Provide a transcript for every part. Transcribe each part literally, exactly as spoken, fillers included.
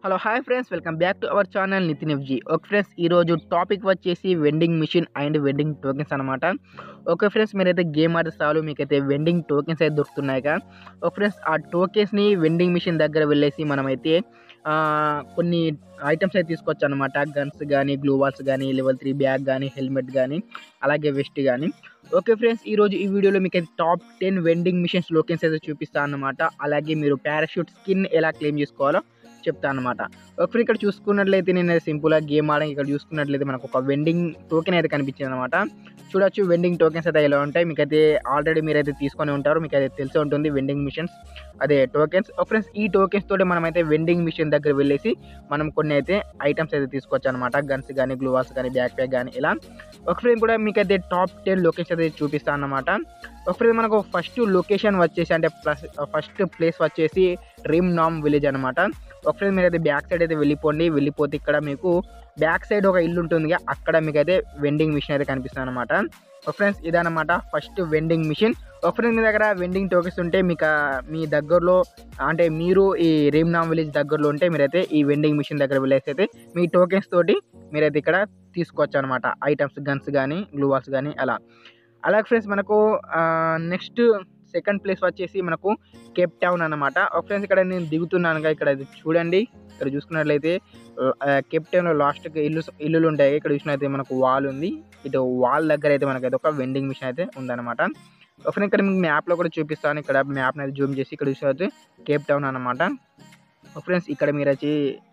Hello hi friends, welcome back to our channel Nitin FG. Okay friends, ఈరోజు topic వచ్చేసి vending machine and vending tokens అనమాట. Okay friends, మీరైతే game ఆడితే చాలు మీకైతే వెండింగ్ టోకెన్స్ అయితే దొరుకుతున్నాయిగా. ఓకే ఫ్రెండ్స్, ఆ టోకెన్స్ని వెండింగ్ మిషన్ దగ్గర వెళ్ళేసి మనమైతే కొన్ని ఐటమ్స్ అయితే తీసుకోవచ్చు అనమాట. గన్స్ కానీ, గ్లూ వాల్స్ కానీ, లెవెల్ త్రీ బ్యాగ్ కానీ, హెల్మెట్ కానీ, అలాగే వెస్ట్ కానీ. ఓకే ఫ్రెండ్స్, ఈరోజు ఈ వీడియోలో మీకు అయితే top ten vending machines tokens అయితే చూపిస్తాను అనమాట. అలాగే మీరు పారాషూట్ స్కిన్ ఎలా క్లెయిమ్ చేసుకోవాలో చెప్తాను అనమాట. ఒకసారి ఇక్కడ చూసుకున్నట్లయితే నేను సింపుల్గా గేమ్ ఆడడానికి ఇక్కడ చూసుకున్నట్లయితే మనకు ఒక వెండింగ్ టోకెన్ అయితే కనిపించింది అనమాట. చూడొచ్చు వెండింగ్ టోకెన్స్ అయితే ఎలా ఉంటాయి. మీకైతే ఆల్రెడీ మీరైతే తీసుకొని ఉంటారు, మీకు అయితే తెలిసే ఉంటుంది వెండింగ్ మిషన్స్ అదే టోకెన్స్. ఒక ఫ్రెండ్స్, ఈ టోకెన్స్ తోటి మనమైతే వెండింగ్ మిషన్ దగ్గర వెళ్ళేసి మనం కొన్ని అయితే ఐటమ్స్ అయితే తీసుకోవచ్చు అనమాట. గన్స్ కానీ, గ్లూవాల్స్ కానీ, బ్యాక్ ప్యాక్ కానీ ఇలా. ఒక ఫ్రెండ్ కూడా మీకైతే టాప్ టెన్ లొకేషన్ అయితే చూపిస్తాను అనమాట. ఒక ఫ్రెండ్ మనకు ఫస్ట్ లొకేషన్ వచ్చేసి అంటే ప్లస్ ఫస్ట్ ప్లేస్ వచ్చేసి రిమ్ నామ్ విలేజ్ అనమాట. ఒక ఫ్రెండ్ మీరైతే బ్యాక్ సైడ్ అయితే వెళ్ళిపోండి. వెళ్ళిపోతే ఇక్కడ మీకు బ్యాక్ సైడ్ ఒక ఇల్లు ఉంటుంది, అక్కడ మీకైతే వెండింగ్ మిషన్ అయితే కనిపిస్తుంది అనమాట. ఒక ఫ్రెండ్స్, ఇదనమాట ఫస్ట్ వెండింగ్ మిషన్. ఒక ఫ్రెండ్ మీ దగ్గర వెండింగ్ టోకెన్స్ ఉంటే మీకు మీ దగ్గరలో అంటే మీరు ఈ రిమ్ నామ్ విలేజ్ దగ్గరలో ఉంటే మీరైతే ఈ వెండింగ్ మిషన్ దగ్గర వెళ్ళేసి అయితే మీ టోకెన్స్ తోటి మీరైతే ఇక్కడ తీసుకోవచ్చు అనమాట. ఐటమ్స్ గన్స్ కానీ, గ్లూవాల్స్ కానీ అలా. అలాగే ఫ్రెండ్స్, మనకు నెక్స్ట్ సెకండ్ ప్లేస్ వచ్చేసి మనకు కేప్ టౌన్ అనమాట. ఒక ఫ్రెండ్స్, ఇక్కడ నేను దిగుతున్నానుగా, ఇక్కడ చూడండి. ఇక్కడ చూసుకున్నట్లయితే కేప్ టౌన్లో లాస్ట్కి ఇల్లు ఇల్లులు ఉంటాయి. ఇక్కడ చూసినట్లయితే మనకు వాల్ ఉంది. ఇటు వాల్ దగ్గర అయితే మనకైతే ఒక వెండింగ్ మిషన్ అయితే ఉందన్నమాట. ఒక ఫ్రెండ్, ఇక్కడ మీకు మ్యాప్లో కూడా చూపిస్తాను. ఇక్కడ మ్యాప్ని అయితే జూమ్ చేసి ఇక్కడ చూసినట్లయితే కేప్ టౌన్ అనమాట. ఒక ఫ్రెండ్స్, ఇక్కడ మీరు వచ్చి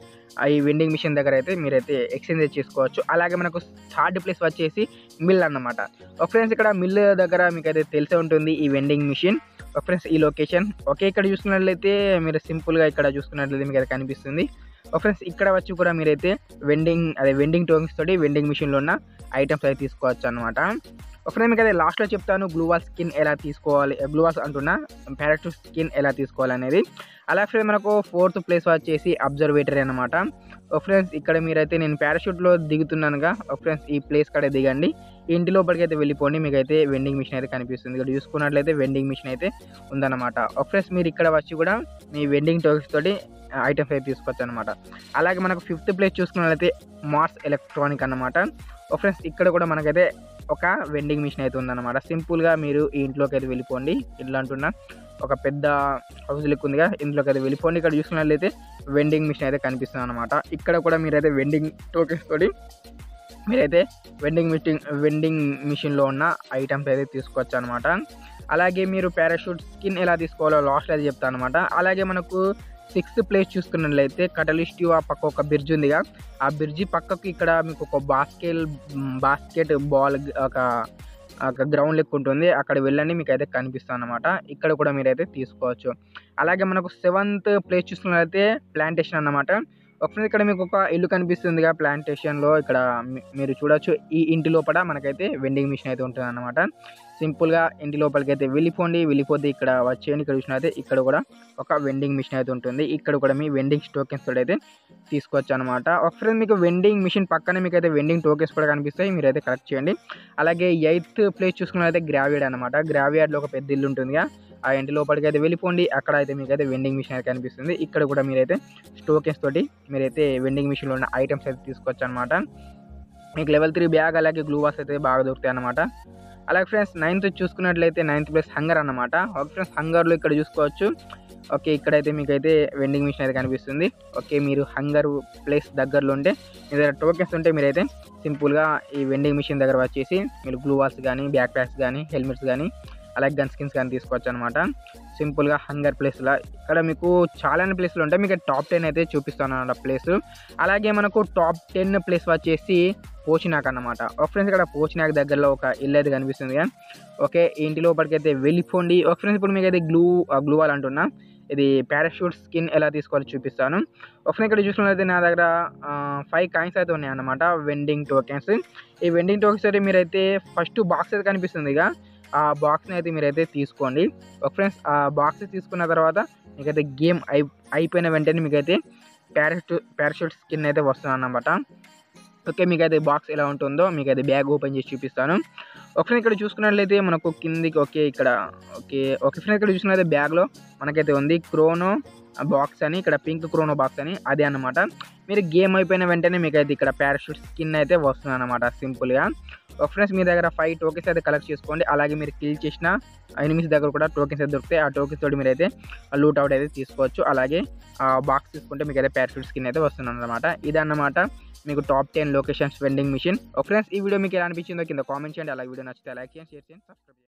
ఈ వెండింగ్ మిషన్ దగ్గర అయితే మీరైతే ఎక్స్చేంజ్ చేసుకోవచ్చు. అలాగే మనకు థర్డ్ ప్లేస్ వచ్చేసి మిల్ అన్నమాట. ఒక ఫ్రెండ్స్, ఇక్కడ మిల్ దగ్గర మీకు అయితే తెలిసే ఉంటుంది ఈ వెండింగ్ మిషన్. ఒక ఫ్రెండ్స్, ఈ లొకేషన్ ఓకే. ఇక్కడ చూసుకున్నట్లయితే మీరు సింపుల్గా ఇక్కడ చూసుకున్నట్లయితే మీకు అయితే కనిపిస్తుంది. ఒక ఫ్రెండ్స్, ఇక్కడ వచ్చి కూడా మీరైతే వెండింగ్ అదే వెండింగ్ టోకెన్స్ తోటి వెండింగ్ మిషన్లో ఉన్న ఐటమ్స్ అయితే తీసుకోవచ్చు అనమాట. ఒక ఫ్రెండ్, మీకు అయితే లాస్ట్లో చెప్తాను గ్లూవాల్ స్కిన్ ఎలా తీసుకోవాలి, గ్లూవాల్స్ అంటున్నా పారాషూట్ స్కిన్ ఎలా తీసుకోవాలి అనేది. అలా ఫ్రెండ్, మనకు ఫోర్త్ ప్లేస్ వచ్చేసి అబ్జర్వేటరీ అనమాట. ఒక ఫ్రెండ్స్, ఇక్కడ మీరైతే నేను పారాషూట్లో దిగుతున్నానుగా. ఒక ఫ్రెండ్స్, ఈ ప్లేస్ కాడ దిగండి. ఇంటి లోపలికి అయితే వెళ్ళిపోండి, మీకు అయితే వెండింగ్ మిషన్ అయితే కనిపిస్తుంది. ఇక్కడ చూసుకున్నట్లయితే వెండింగ్ మిషన్ అయితే ఉందన్నమాట. ఒక ఫ్రెండ్స్, మీరు ఇక్కడ వచ్చి కూడా మీ వెండింగ్ టోకెన్స్ తోటి ఐటమ్స్ అయితే తీసుకోవచ్చు అనమాట. అలాగే మనకు ఫిఫ్త్ ప్లేస్ చూసుకున్నట్లయితే మార్స్ ఎలక్ట్రానిక్ అన్నమాట. ఒక ఫ్రెండ్స్, ఇక్కడ కూడా మనకైతే ఒక వెండింగ్ మిషన్ అయితే ఉందన్నమాట. సింపుల్గా మీరు ఈ ఇంట్లోకి అయితే వెళ్ళిపోండి. ఇట్లా అంటున్నా ఒక పెద్ద హౌస్ లెక్క ఉందిగా, ఇంట్లోకి అయితే వెళ్ళిపోండి. ఇక్కడ చూసుకున్నట్లయితే వెండింగ్ మిషన్ అయితే కనిపిస్తుంది అనమాట. ఇక్కడ కూడా మీరైతే వెండింగ్ టోకెన్స్ తోటి మీరైతే వెండింగ్ మిషన్ వెండింగ్ మిషన్లో ఉన్న ఐటమ్స్ అయితే తీసుకోవచ్చు అనమాట. అలాగే మీరు పారాషూట్ స్కిన్ ఎలా తీసుకోవాలో లాస్ట్ అయితే చెప్తాను అనమాట. అలాగే మనకు సిక్స్త్ ప్లేస్ చూసుకున్నట్లయితే కటలిస్ట్ ఆ పక్క ఒక బ్రిడ్జ్ ఉందిగా, ఆ బ్రిడ్జి పక్కకు ఇక్కడ మీకు ఒక బాస్కెట్ బాస్కెట్ బాల్ ఒక ఒక గ్రౌండ్ లెక్క ఉంటుంది, అక్కడ వెళ్ళండి, మీకు అయితే కనిపిస్తుంది అనమాట. ఇక్కడ కూడా మీరైతే తీసుకోవచ్చు. అలాగే మనకు సెవెంత్ ప్లేస్ చూసుకున్నట్లయితే ప్లాంటేషన్ అన్నమాట. ఒకసారి ఇక్కడ మీకు ఒక ఇల్లు కనిపిస్తుందిగా ప్లాంటేషన్లో, ఇక్కడ మీరు చూడొచ్చు. ఈ ఇంటి లోపల మనకైతే వెండింగ్ మిషన్ అయితే ఉంటుంది అన్నమాట. సింపుల్గా ఇంటి లోపలికి అయితే వెళ్ళిపోండి. వెళ్ళిపోతే ఇక్కడ వచ్చేయండి. ఇక్కడ చూసినట్లయితే ఇక్కడ కూడా ఒక వెండింగ్ మిషన్ అయితే ఉంటుంది. ఇక్కడ కూడా మీ వెండింగ్ టోకెన్స్ తోటి అయితే తీసుకోవచ్చు అనమాట. ఒకసారి మీకు వెండింగ్ మిషన్ పక్కనే మీకు అయితే వెండింగ్ టోకెన్స్ కూడా కనిపిస్తాయి, మీరైతే కలెక్ట్ చేయండి. అలాగే ఎయిత్ ప్లేస్ చూసుకున్నట్లయితే గ్రావియార్డ్ అనమాట. గ్రావియార్డ్లో ఒక పెద్ద ఇల్లు ఉంటుందిగా, ఆ ఇంటి లోపలికి అయితే వెళ్ళిపోండి. అక్కడ అయితే మీకు అయితే వెండింగ్ మిషన్ అయితే కనిపిస్తుంది. ఇక్కడ కూడా మీరైతే టోకెన్స్ తోటి మీరైతే వెండింగ్ మిషన్లో ఉన్న ఐటమ్స్ అయితే తీసుకోవచ్చు అనమాట. మీకు లెవెల్ త్రీ బ్యాగ్ అలాగే గ్లూవాల్స్ అయితే బాగా దొరుకుతాయి అనమాట. అలాగే ఫ్రెండ్స్, నైన్త్ చూసుకున్నట్లయితే నైన్త్ ప్లేస్ హంగర్ అనమాట. ఓకే ఫ్రెండ్స్, హంగర్లో ఇక్కడ చూసుకోవచ్చు. ఓకే, ఇక్కడైతే మీకు అయితే వెండింగ్ మిషన్ అయితే కనిపిస్తుంది. ఓకే, మీరు హంగర్ ప్లేస్ దగ్గరలో ఉంటే మీ దగ్గర టోకెన్స్ ఉంటే మీరైతే సింపుల్గా ఈ వెండింగ్ మిషన్ దగ్గర వచ్చేసి మీరు గ్లూవాల్స్ కానీ, బ్యాక్ ప్యాక్స్ కానీ, హెల్మెట్స్ కానీ, అలాగే గన్ స్కిన్స్ కానీ తీసుకోవచ్చు అనమాట. సింపుల్గా హంగర్ ప్లేస్లో ఇక్కడ మీకు చాలానే ప్లేస్లు ఉంటాయి. మీకు టాప్ టెన్ అయితే చూపిస్తాను అన్నమాట ప్లేస్. అలాగే మనకు టాప్ టెన్ ప్లేస్ వచ్చేసి పోచినాక్ అన్నమాట. ఒక ఫ్రెండ్స్, ఇక్కడ పోచినాక్ దగ్గరలో ఒక ఇల్లు అయితే కనిపిస్తుంది. ఓకే, ఇంటి లోపలికి అయితే వెళ్ళిపోండి. ఒక ఫ్రెండ్స్, ఇప్పుడు మీకు అయితే గ్లూ గ్లూవాల్ అంటున్నా, ఇది పారాషూట్ స్కిన్ ఎలా తీసుకోవాలో చూపిస్తాను. ఒక ఫ్రెండ్, ఇక్కడ చూసుకున్నట్లయితే నా దగ్గర ఫైవ్ కాయిన్స్ అయితే ఉన్నాయి అన్నమాట, వెండింగ్ టోకెన్స్. ఈ వెండింగ్ టోకెన్స్ అయితే మీరైతే ఫస్ట్ బాక్స్ అయితే కనిపిస్తుంది ఇక, ఆ బాక్స్ని అయితే మీరైతే తీసుకోండి. ఒక ఫ్రెండ్స్, ఆ బాక్స్ తీసుకున్న తర్వాత మీకైతే గేమ్ అయి అయిపోయిన వెంటనే మీకైతే పారాషూట్ పారాషూట్ స్కిన్ అయితే వస్తుంది అన్నమాట. ఓకే, మీకైతే బాక్స్ ఎలా ఉంటుందో మీకైతే బ్యాగ్ ఓపెన్ చేసి చూపిస్తాను. ఒక ఫ్రెండ్, ఇక్కడ చూసుకున్నట్లయితే మనకు కిందికి ఓకే ఇక్కడ ఓకే ఓకే ఫ్రెండ్, ఇక్కడ చూసుకున్నట్లయితే బ్యాగ్లో మనకైతే ఉంది క్రోనో బాక్స్ అని, ఇక్కడ పింక్ క్రోనో బాక్స్ అని అదే అన్నమాట. మీరు గేమ్ అయిపోయిన వెంటనే మీకైతే ఇక్కడ పారాషూట్ స్కిన్ అయితే వస్తుందన్నమాట సింపుల్‌గా. ఓకే ఫ్రెండ్స్, మీ దగ్గర ఐదు టోకెన్స్ అయితే కలెక్ట్ చేసుకోండి. అలాగే మీరు కిల్ చేసిన ఎనిమీస్ దగ్గర కూడా టోకెన్స్ అయితే దొరుకుతాయి. ఆ టోకెన్స్ తోటి మీరైతే లూట్ అవుట్ అయితే తీసుకోవచ్చు. అలాగే ఆ బాక్స్ తీసుకుంటే మీకైతే పారాషూట్ స్కిన్ అయితే వస్తుందన్నమాట. ఇదన్నమాట మీకు top ten locations vending machine. Okay friends, ఈ వీడియో మీకు ఎలా అనిపించిందో కింద కామెంట్ చేయండి. అలాగే వీడియో నచ్చితే లైక్ చేయండి, షేర్ చేయండి, సబ్స్క్రైబ్ చేయండి.